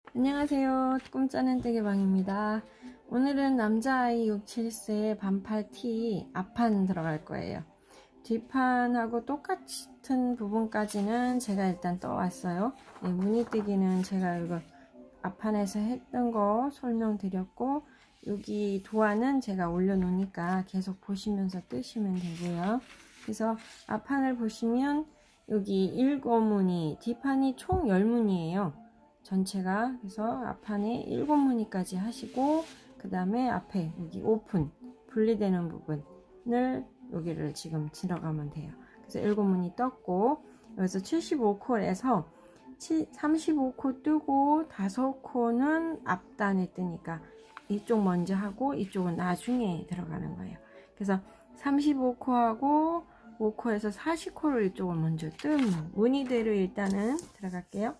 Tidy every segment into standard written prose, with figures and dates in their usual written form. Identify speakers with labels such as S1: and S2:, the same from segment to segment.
S1: 안녕하세요. 꿈짜는 떼개방입니다. 오늘은 남자아이 6, 7세 반팔 티 앞판 들어갈 거예요. 뒷판하고 똑같은 부분까지는 제가 일단 떠왔어요. 네, 무늬뜨기는 제가 이거 앞판에서 했던 거 설명드렸고, 여기 도안은 제가 올려놓으니까 계속 보시면서 뜨시면 되고요. 그래서 앞판을 보시면 여기 7무늬, 뒷판이 총 10무늬예요. 전체가. 그래서 앞판에 7무늬까지 하시고, 그 다음에 앞에 여기 오픈 분리되는 부분을 여기를 지금 들어가면 돼요. 그래서 7무늬 떴고, 여기서 75콜에서 35코 뜨고 5코는 앞단에 뜨니까 이쪽 먼저 하고 이쪽은 나중에 들어가는 거예요. 그래서 35코하고 5코에서 40코를 이쪽을 먼저 뜨면 무늬대로 일단은 들어갈게요.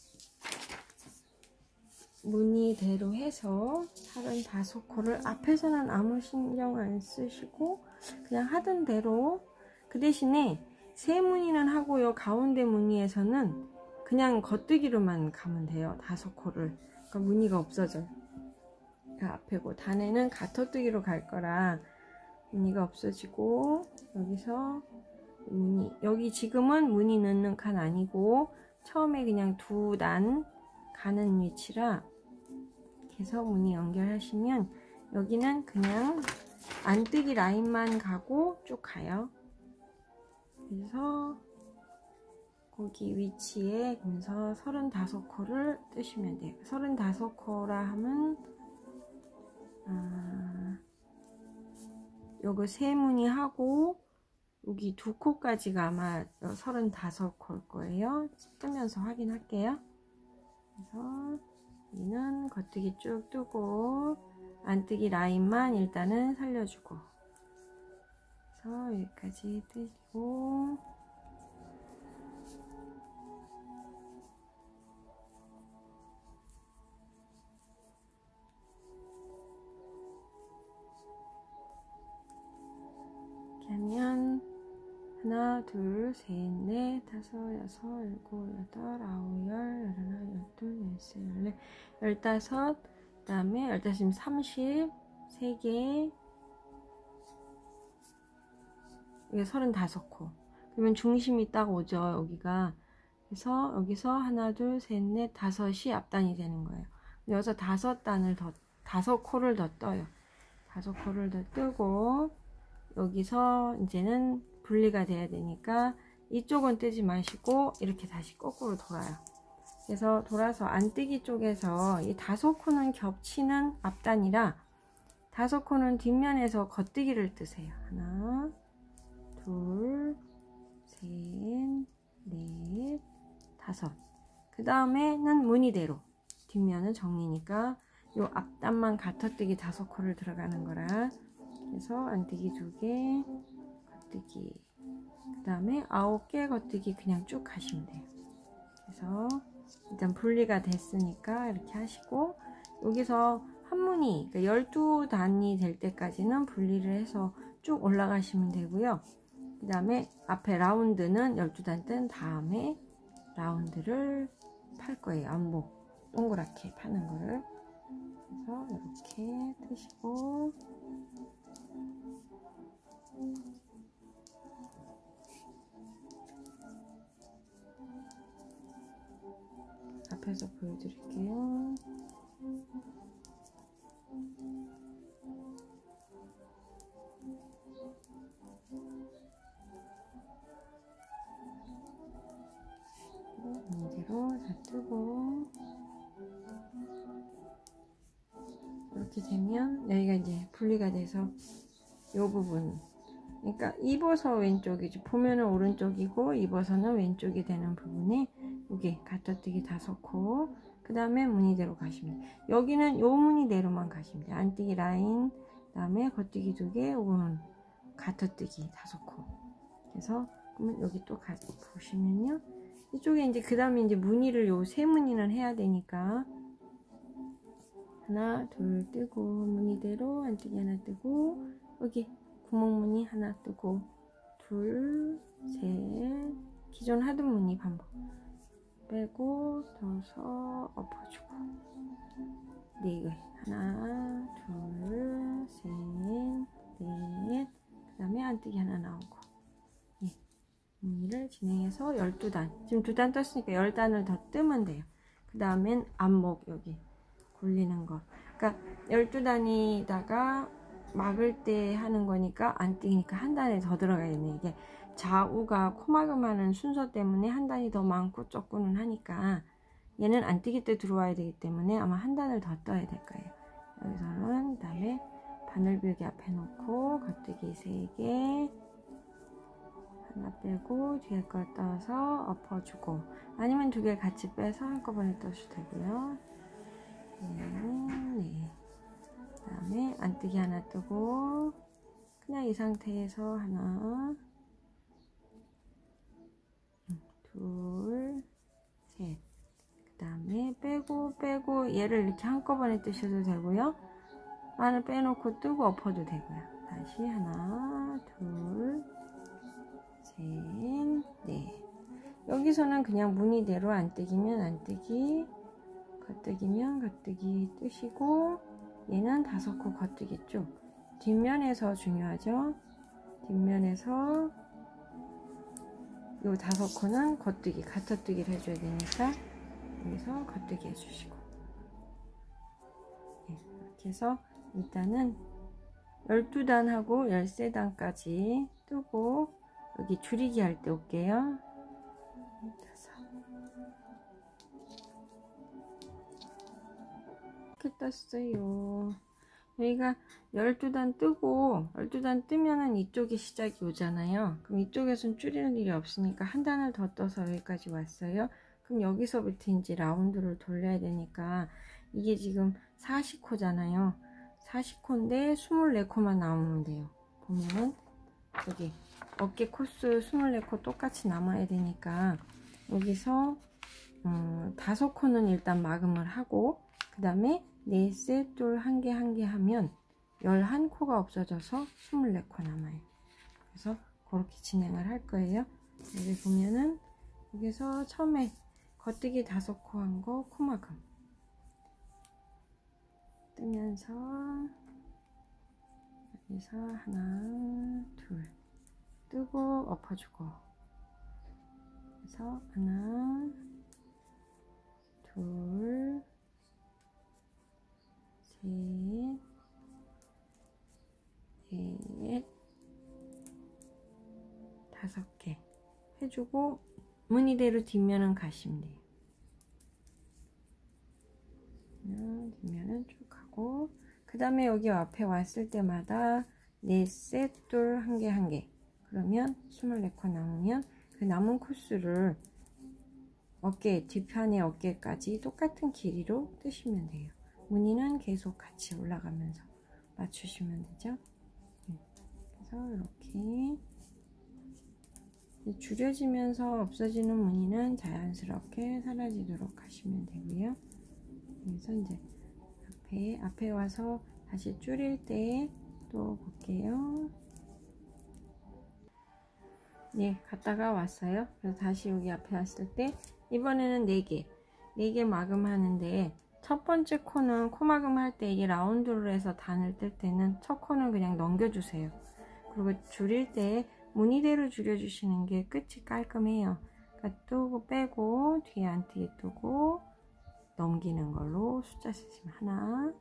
S1: 무늬대로 해서 35코를 앞에서는 아무 신경 안 쓰시고 그냥 하던 대로, 그 대신에 세 무늬는 하고요, 가운데 무늬에서는 그냥 겉뜨기로만 가면 돼요. 5코를. 그러니까 무늬가 없어져요. 앞에고 단에는 가터뜨기로 갈 거라 무늬가 없어지고, 여기서 무늬, 여기 지금은 무늬 넣는 칸 아니고 처음에 그냥 2단 가는 위치라 계속 무늬 연결하시면 여기는 그냥 안뜨기 라인만 가고 쭉 가요. 그래서 거기 위치에 그래서 35코를 뜨시면 돼요. 35코라 하면 여기 3무늬 하고 여기 2코까지가 아마 35코일 거예요. 뜨면서 확인할게요. 그래서 여기는 겉뜨기 쭉 뜨고 안뜨기 라인만 일단은 살려주고, 그래서 여기까지 뜨고, 이렇게 하면 하나, 둘, 셋, 넷, 다섯, 여섯, 일곱, 여덟, 아홉, 열, 열하나, 열둘, 열세, 열네, 열다섯, 그 다음에 15, 30, 3개, 이게 35코. 그러면 중심이 딱 오죠, 여기가. 그래서 여기서 하나, 둘, 셋, 넷, 다섯이 앞단이 되는 거예요. 여기서 5단을 더, 5코를 더 떠요. 5코를 더 뜨고, 여기서 이제는 분리가 돼야 되니까 이쪽은 뜨지 마시고 이렇게 다시 거꾸로 돌아요. 그래서 돌아서 안뜨기 쪽에서 이 5코는 겹치는 앞단이라 5코는 뒷면에서 겉뜨기를 뜨세요. 하나, 둘, 셋, 넷, 5. 그 다음에는 무늬대로 뒷면은 정리니까 요 앞단만 가터뜨기 5코를 들어가는 거라, 그래서 안뜨기 2개, 겉뜨기, 그 다음에 9개 겉뜨기 그냥 쭉 하시면 돼요. 그래서 일단 분리가 됐으니까 이렇게 하시고, 여기서 한 무늬, 그러니까 12단이 될 때까지는 분리를 해서 쭉 올라가시면 되고요. 그 다음에 앞에 라운드는 12단 뜬 다음에 라운드를 팔 거예요. 안복 동그랗게 파는 거를. 그래서 이렇게 뜨시고, 앞에서 보여드릴게요. 이대로 다 뜨고, 이렇게 되면 여기가 이제 분리가 돼서 이 부분, 그러니까 입어서 왼쪽이죠. 보면은 오른쪽이고 입어서는 왼쪽이 되는 부분에 여기 가터뜨기 5코, 그 다음에 무늬대로 가시면 돼요. 여기는 요 무늬대로만 가시면 돼요. 안뜨기 라인, 그 다음에 겉뜨기 2개, 요거는 가터뜨기 5코. 그래서 그러면 여기 또 보시면요, 이쪽에 이제 그 다음에 이제 무늬를 요 3무늬는 해야 되니까 하나, 둘 뜨고 무늬대로 안뜨기 하나 뜨고, 여기 구멍무늬 하나 뜨고, 둘, 셋, 기존 하던 무늬 반복 빼고 넣어서 엎어주고, 네, 하나, 둘, 셋, 넷. 그 다음에 안뜨기 하나 나오고. 예, 무늬를 진행해서 12단. 지금 2단 떴으니까 10단을 더 뜨면 돼요. 그 다음엔 안목 여기 굴리는 거. 그러니까 12단이다가 막을 때 하는 거니까 안뜨기니까 한 단에 더 들어가야 되네. 이게 좌우가 코막음하는 순서 때문에 한 단이 더 많고 적고는 하니까 얘는 안뜨기 때 들어와야 되기 때문에 아마 한 단을 더 떠야 될 거예요. 여기서는 그 다음에 바늘비기 앞에 놓고 겉뜨기 3개 하나 빼고 뒤에 걸 떠서 엎어주고, 아니면 2개 같이 빼서 한꺼번에 떠셔도 되고요. 네. 그 다음에 안뜨기 하나 뜨고 그냥 이 상태에서 하나, 둘, 셋. 그 다음에 빼고 얘를 이렇게 한꺼번에 뜨셔도 되고요. 바늘 빼놓고 뜨고 엎어도 되고요. 다시 하나, 둘, 셋, 넷. 여기서는 그냥 무늬대로 안뜨기면 안뜨기, 겉뜨기면 겉뜨기 뜨시고, 얘는 5코 겉뜨기 쭉. 뒷면에서 중요하죠. 뒷면에서 요 5코는 겉뜨기, 가터뜨기를 해줘야 되니까 여기서 겉뜨기 해주시고, 네, 이렇게 해서 일단은 12단하고 13단까지 뜨고, 여기 줄이기 할 때 올게요. 이렇게 떴어요. 여기가 12단 뜨고 12단 뜨면은 이쪽에 시작이 오잖아요. 그럼 이쪽에선 줄이는 일이 없으니까 한 단을 더 떠서 여기까지 왔어요. 그럼 여기서부터 이제 라운드를 돌려야 되니까, 이게 지금 40코잖아요 40코인데 24코만 나오면 돼요. 보면은 여기 어깨 코스 24코 똑같이 남아야 되니까 여기서 5코는 일단 마감을 하고, 그 다음에 4셋 둘 1개 1개 하면 11코가 없어져서 24코 남아요. 그래서 그렇게 진행을 할 거예요. 여기 보면은 여기서 처음에 겉뜨기 5코 한 거 코마금 뜨면서 여기서 하나, 둘 뜨고 엎어주고, 그래서 하나, 둘, 셋, 넷, 5개 해주고 무늬대로 뒷면은 가시면 돼요. 뒷면은 쭉 가고, 그 다음에 여기 앞에 왔을 때마다 4셋 둘 1개 1개, 그러면 24코 남으면 그 남은 코스를 어깨, 뒷판의 어깨까지 똑같은 길이로 뜨시면 돼요. 무늬는 계속 같이 올라가면서 맞추시면 되죠. 그래서 이렇게 줄여지면서 없어지는 무늬는 자연스럽게 사라지도록 하시면 되고요. 그래서 이제 앞에 와서 다시 줄일 때 또 볼게요. 네, 갔다가 왔어요. 그래서 다시 여기 앞에 왔을 때 이번에는 4개 마감하는데, 첫 번째 코는 코 마감할 때 이게 라운드로 해서 단을 뜰 때는 첫 코는 그냥 넘겨주세요. 그리고 줄일 때 무늬대로 줄여주시는 게 끝이 깔끔해요. 그러니까 뜨고 빼고 뒤에 안뜨기 뜨고 넘기는 걸로 숫자 쓰시면 하나,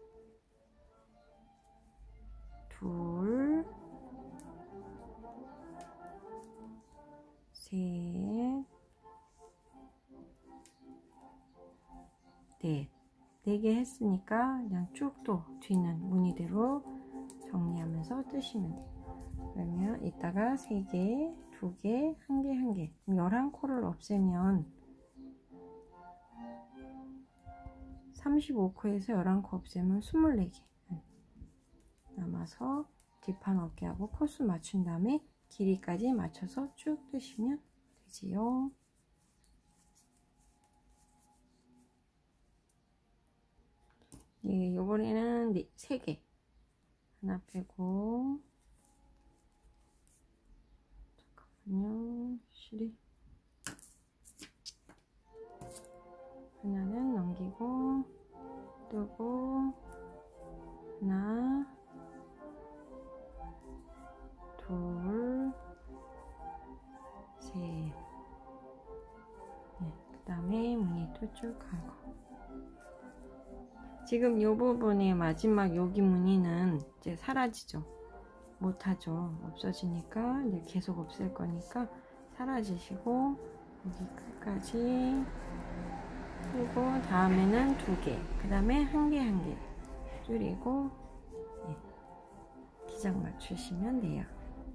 S1: 둘, 셋, 넷. 4개 했으니까 그냥 쭉 또 뒤는 무늬대로 정리하면서 뜨시면 돼요. 그러면 이따가 3개, 2개, 1개, 1개 11코를 없애면 35코에서 11코 없애면 24개 남아서 뒷판 어깨하고 코스 맞춘 다음에 길이까지 맞춰서 쭉 뜨시면 되지요. 예, 요번에는 3개 하나 빼고, 잠깐만요, 실이 하나는 넘기고 뜨고 하나, 둘, 셋. 네, 그 다음에 무늬도 쭉 하고. 지금 이 부분의 마지막 여기 무늬는 이제 사라지죠. 못하죠. 없어지니까 이제 계속 없앨 거니까 사라지시고 여기 끝까지. 그리고 다음에는 2개, 그 다음에 1개 1개 줄이고 네, 기장 맞추시면 돼요.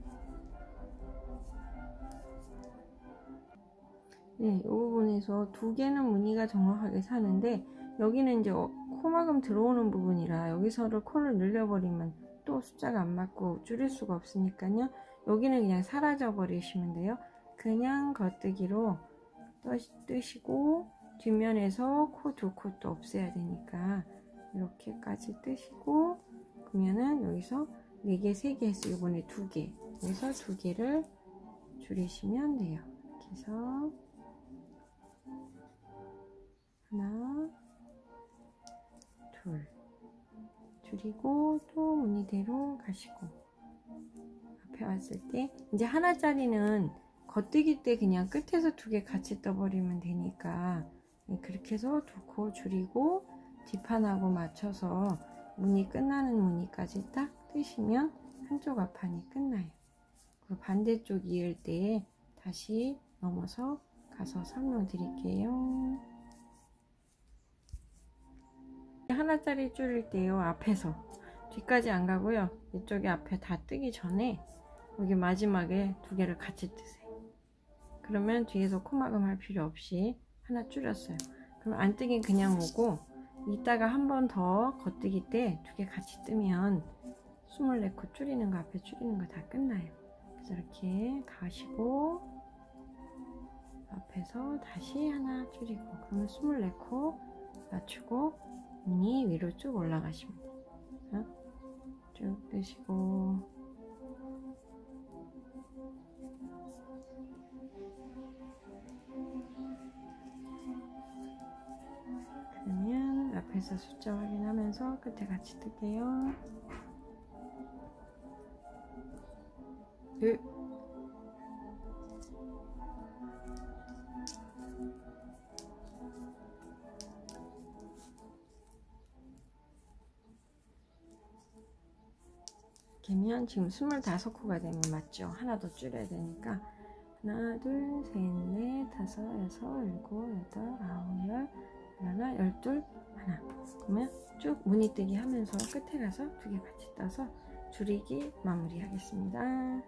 S1: 네, 이 부분에서 2개는 무늬가 정확하게 사는데 여기는 이제 코막음 들어오는 부분이라 여기서를 코를 늘려버리면 또 숫자가 안 맞고 줄일 수가 없으니까요. 여기는 그냥 사라져 버리시면 돼요. 그냥 겉뜨기로 뜨시고 뒷면에서 코 2코 또 없애야 되니까 이렇게까지 뜨시고, 그러면은 여기서 4개 3개 했어요. 이번에 2개, 여기서 2개를 줄이시면 돼요. 이렇게 해서 하나, 둘 줄이고 또 무늬대로 가시고, 앞에 왔을 때 이제 하나짜리는 겉뜨기 때 그냥 끝에서 2개 같이 떠버리면 되니까 그렇게 해서 2코 줄이고 뒷판하고 맞춰서 무늬 끝나는 무늬까지 딱 뜨시면 한쪽 앞판이 끝나요. 그리고 반대쪽 이을 때 다시 넘어서 가서 설명드릴게요. 하나짜리 줄일 때요, 앞에서 뒤까지 안 가고요, 이쪽에 앞에 다 뜨기 전에 여기 마지막에 2개를 같이 뜨세요. 그러면 뒤에서 코막음 할 필요 없이 하나 줄였어요. 그럼 안 뜨긴 그냥 오고, 이따가 한 번 더 겉뜨기 때 2개 같이 뜨면 24코 줄이는 거, 앞에 줄이는 거 다 끝나요. 그래서 이렇게 가시고 앞에서 다시 하나 줄이고, 그러면 24코 맞추고 무늬 위로 쭉 올라가시면 돼요. 쭉 뜨시고 그러면 앞에서 숫자 확인하면서 끝에 같이 뜰게요. 이렇게면 지금 25코가 되면 맞죠? 하나 더 줄여야 되니까 하나, 둘, 셋, 넷, 다섯, 여섯, 일곱, 여덟, 아홉, 열, 하나, 12, 하나. 그러면 쭉 무늬뜨기 하면서 끝에 가서 2개 같이 떠서 줄이기 마무리 하겠습니다.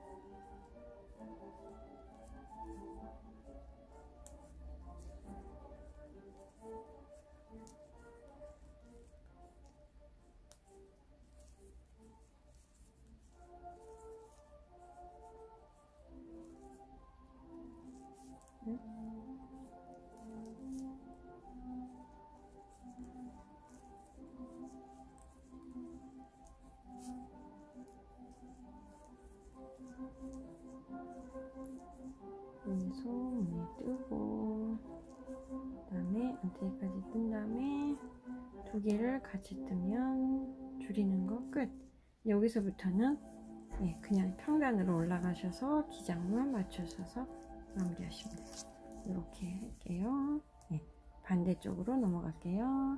S1: 여기서 무늬 뜨고, 그 다음에 안테까지 뜬 다음에 2개를 같이 뜨면 줄이는 거 끝. 여기서부터는 그냥 평단으로 올라가셔서 기장만 맞추셔서 마무리하시면 돼요. 이렇게 할게요. 반대쪽으로 넘어갈게요.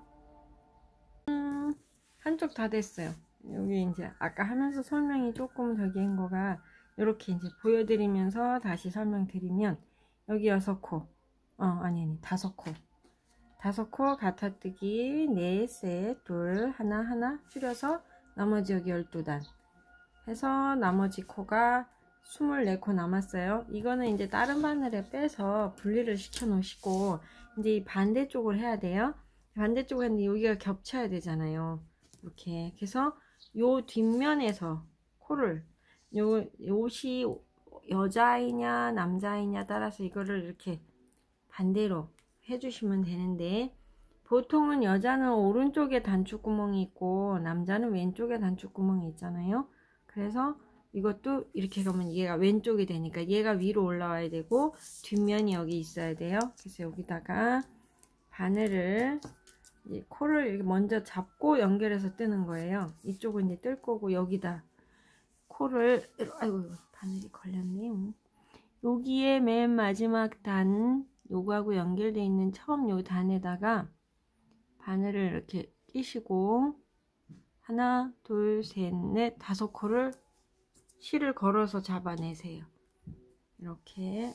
S1: 한쪽 다 됐어요. 여기 이제 아까 하면서 설명이 조금 더 긴 거가 이렇게 이제 보여드리면서 다시 설명드리면, 여기 6코, 아니 5코, 5코 가타뜨기, 넷, 셋, 둘, 하나, 하나 줄여서 나머지 여기 12단 해서 나머지 코가 24코 남았어요. 이거는 이제 다른 바늘에 빼서 분리를 시켜 놓으시고 이제 이 반대쪽을 해야 돼요. 반대쪽을 했는데 여기가 겹쳐야 되잖아요. 이렇게. 그래서 요 뒷면에서 코를, 요 옷이 여자이냐 남자이냐 따라서 이거를 이렇게 반대로 해주시면 되는데, 보통은 여자는 오른쪽에 단추구멍이 있고 남자는 왼쪽에 단추구멍이 있잖아요. 그래서 이것도 이렇게 가면 얘가 왼쪽이 되니까 얘가 위로 올라와야 되고 뒷면이 여기 있어야 돼요. 그래서 여기다가 바늘을 이제 코를 이렇게 먼저 잡고 연결해서 뜨는 거예요. 이쪽은 이제 뜰 거고, 여기다 코를, 아이고, 바늘이 걸렸네. 여기에 맨 마지막 단, 요거하고 연결되어 있는 처음 요 단에다가 바늘을 이렇게 끼시고, 하나, 둘, 셋, 넷, 5코를 실을 걸어서 잡아내세요. 이렇게.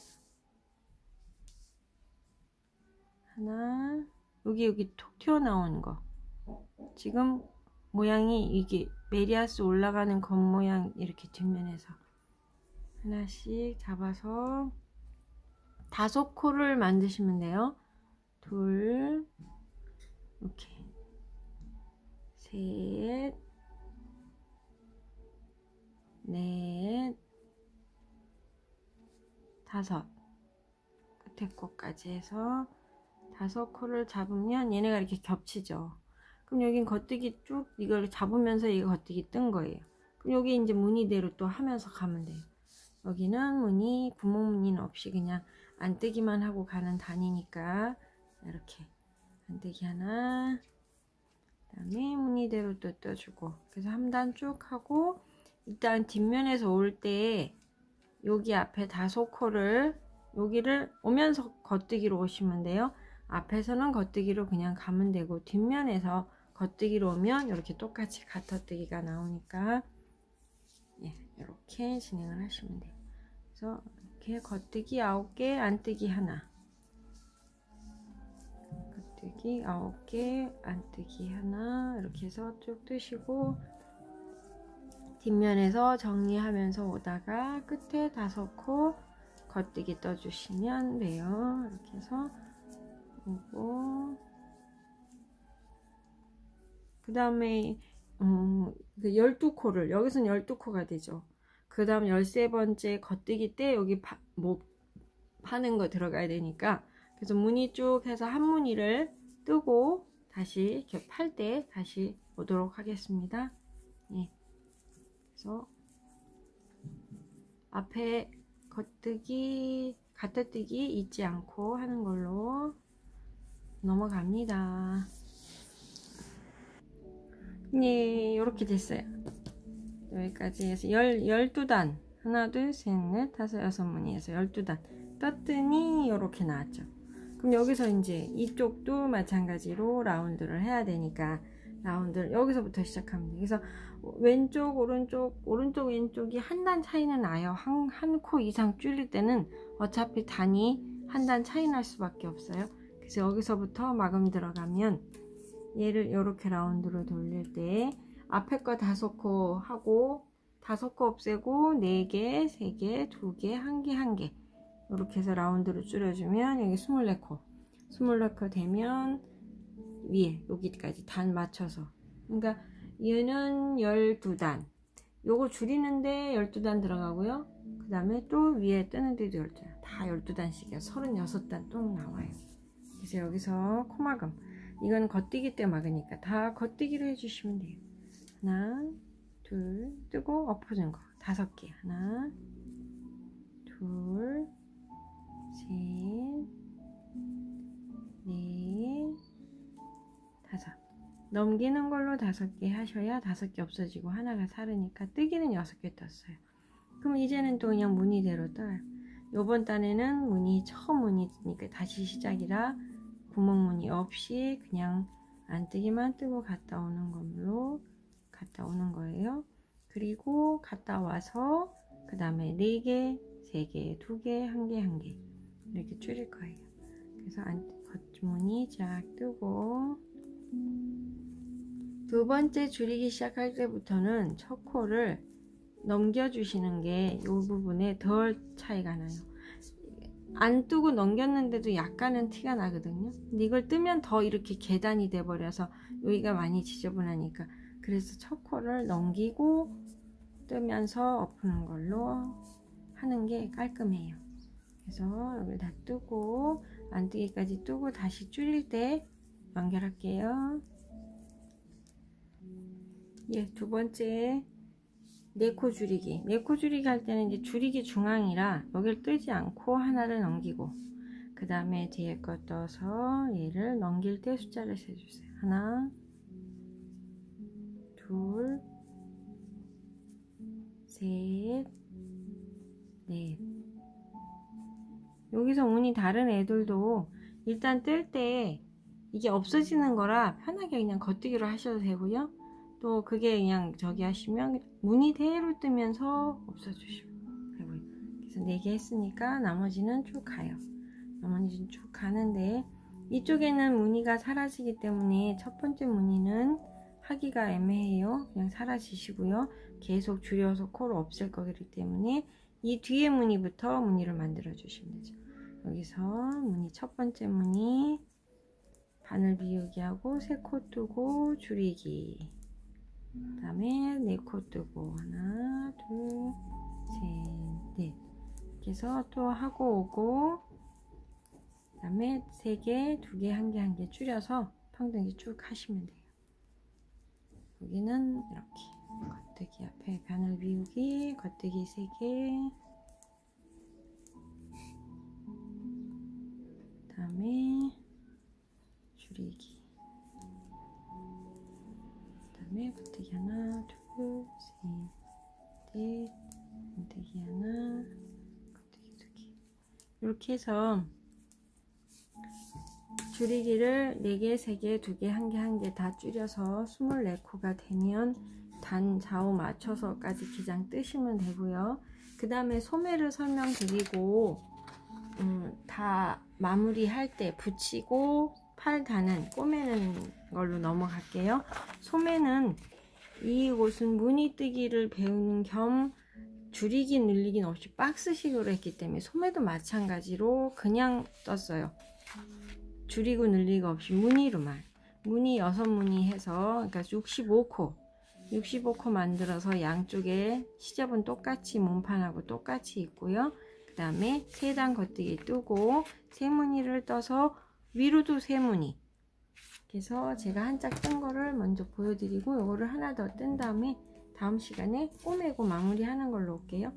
S1: 하나, 여기 톡 튀어나오는 거. 지금 모양이 이게 메리아스 올라가는 겉모양 이렇게 뒷면에서 하나씩 잡아서 5코를 만드시면 돼요. 둘, 이렇게 셋, 넷, 5, 끝에 코까지 해서 5코를 잡으면 얘네가 이렇게 겹치죠. 그럼 여긴 겉뜨기 쭉 이걸 잡으면서 이거 겉뜨기 뜬 거예요. 그럼 여기 이제 무늬대로 또 하면서 가면 돼요. 여기는 무늬, 구멍 무늬는 없이 그냥 안뜨기만 하고 가는 단이니까 이렇게 안뜨기 하나, 그 다음에 무늬대로 또 떠주고, 그래서 한 단 쭉 하고, 일단 뒷면에서 올 때 여기 앞에 5코를 여기를 오면서 겉뜨기로 오시면 돼요. 앞에서는 겉뜨기로 그냥 가면 되고, 뒷면에서 겉뜨기로 오면 이렇게 똑같이 겉뜨기가 나오니까 이렇게 진행을 하시면 돼요. 그래서 이렇게 겉뜨기 9개, 안뜨기 하나, 겉뜨기 9개, 안뜨기 하나, 이렇게 해서 쭉 뜨시고, 뒷면에서 정리하면서 오다가 끝에 5코 겉뜨기 떠주시면 돼요. 이렇게 해서 오고, 그 다음에 12코를 여기서는 12코가 되죠. 그 다음 13번째 겉뜨기 때 여기 뭐 파는 거 들어가야 되니까, 그래서 무늬 쭉 해서 한 무늬를 뜨고 다시 이렇게 팔 때 다시 오도록 하겠습니다. 예. 그래서 앞에 겉뜨기, 가뜨뜨기 잊지 않고 하는 걸로 넘어갑니다. 네, 이렇게 됐어요. 여기까지 해서 12단, 하나, 둘, 셋, 넷, 다섯, 6무늬에서 12단 떴더니 이렇게 나왔죠. 그럼 여기서 이제 이쪽도 마찬가지로 라운드를 해야 되니까 라운드를 여기서부터 시작합니다. 그래서 왼쪽, 오른쪽, 왼쪽이 한 단 차이는 나요. 한 코 이상 줄일 때는 어차피 단이 한 단 차이 날 수밖에 없어요. 그래서 여기서부터 마금 들어가면 얘를 이렇게 라운드로 돌릴 때 앞에 거 5코 하고 5코 없애고 4개, 3개, 2개, 1개, 1개 이렇게 해서 라운드로 줄여주면 여기 24코 24코 되면 위에 여기까지 단 맞춰서, 그러니까 얘는 12단, 요거 줄이는데 12단 들어가고요. 그 다음에 또 위에 뜨는 데도 12단, 다 12단씩이야. 36단 또 나와요. 그래서 여기서 코마금, 이건 겉뜨기 때 막으니까 다 겉뜨기로 해주시면 돼요. 하나, 둘, 뜨고 엎어진 거 5개, 하나, 둘, 셋, 넷, 5. 넘기는 걸로 5개 하셔야 5개 없어지고 하나가 사르니까 뜨기는 6개 떴어요. 그럼 이제는 또 그냥 무늬대로 떠요. 요번 단에는 무늬 처음 무늬니까 다시 시작이라 구멍 무늬 없이 그냥 안뜨기만 뜨고 갔다 오는 걸로 갔다 오는 거예요. 그리고 갔다 와서 그 다음에 4개, 3개, 2개, 1개, 1개 이렇게 줄일 거예요. 그래서 겉무늬 쫙 뜨고, 두 번째 줄이기 시작할 때부터는 첫 코를 넘겨주시는 게 이 부분에 덜 차이가 나요. 안 뜨고 넘겼는데도 약간은 티가 나거든요. 근데 이걸 뜨면 더 이렇게 계단이 돼 버려서 여기가 많이 지저분하니까, 그래서 첫 코를 넘기고 뜨면서 엎는 걸로 하는 게 깔끔해요. 그래서 여기를 다 뜨고 안뜨기까지 뜨고 다시 줄일 때 연결할게요. 예, 두 번째 4코 줄이기. 4코 줄이기 할 때는 이제 줄이기 중앙이라 여기를 뜨지 않고 하나를 넘기고, 그 다음에 뒤에 거 떠서 얘를 넘길 때 숫자를 세주세요. 하나, 둘, 셋, 넷. 여기서 운이 다른 애들도 일단 뜰 때 이게 없어지는 거라 편하게 그냥 겉뜨기로 하셔도 되고요. 또 그게 그냥 저기 하시면 운이 대로 뜨면서 없어지시면 되고요. 그래서 4개 했으니까 나머지는 쭉 가요. 나머지는 쭉 가는데 이쪽에는 무늬가 사라지기 때문에 첫 번째 무늬는 하기가 애매해요. 그냥 사라지시고요. 계속 줄여서 코를 없앨 거기 때문에 이 뒤에 무늬부터 무늬를 만들어 주시면 되죠. 여기서 무늬 첫 번째 무늬 바늘 비우기 하고 3코 뜨고 줄이기, 그 다음에 4코 뜨고 하나, 둘, 셋, 넷 이렇게 해서 또 하고 오고, 그 다음에 3개, 2개, 1개, 1개 줄여서 평등히 쭉 하시면 돼요. 여기는 이렇게 겉뜨기 앞에 바늘 비우기, 겉뜨기 3개, 그 다음에 줄이기, 그 다음에 겉뜨기 하나, 둘, 셋, 넷, 겉뜨기 하나, 겉뜨기 2개. 이렇게 해서 줄이기를 4개, 3개, 2개, 1개, 1개 다 줄여서 24코가 되면 단 좌우 맞춰서까지 기장 뜨시면 되고요. 그 다음에 소매를 설명드리고 다 마무리할 때 붙이고 팔 다는 꼬매는 걸로 넘어갈게요. 소매는 이곳은 무늬 뜨기를 배우는 겸 줄이기 늘리긴 없이 박스식으로 했기 때문에 소매도 마찬가지로 그냥 떴어요. 줄이고 늘리고 없이 무늬로만, 무늬 6무늬 해서 그러니까 65코 만들어서 양쪽에 시접은 똑같이 몸판하고 똑같이 있고요. 그 다음에 3단 겉뜨기 뜨고 3무늬를 떠서 위로도 3무늬. 그래서 제가 한 짝 뜬 거를 먼저 보여드리고 요거를 하나 더 뜬 다음에 다음 시간에 꼬매고 마무리하는 걸로 올게요.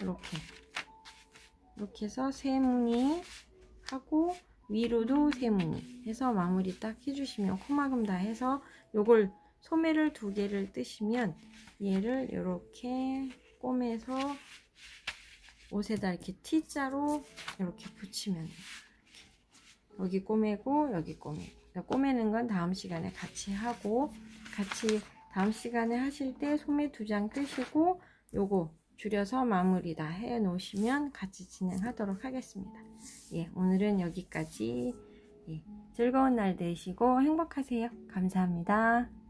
S1: 이렇게 해서 3무늬 하고 위로도 3무늬 해서 마무리 딱 해주시면 코막음 다 해서 요걸 소매를 2개를 뜨시면 얘를 이렇게 꼬매서 옷에다 이렇게 T자로 이렇게 붙이면 돼요. 여기 꼬매고 여기 꼬매고, 꼬매는 건 다음 시간에 같이 하고, 같이 다음 시간에 하실 때 소매 2장 뜨시고 요거 줄여서 마무리 다 해 놓으시면 같이 진행하도록 하겠습니다. 예, 오늘은 여기까지. 예, 즐거운 날 되시고 행복하세요. 감사합니다.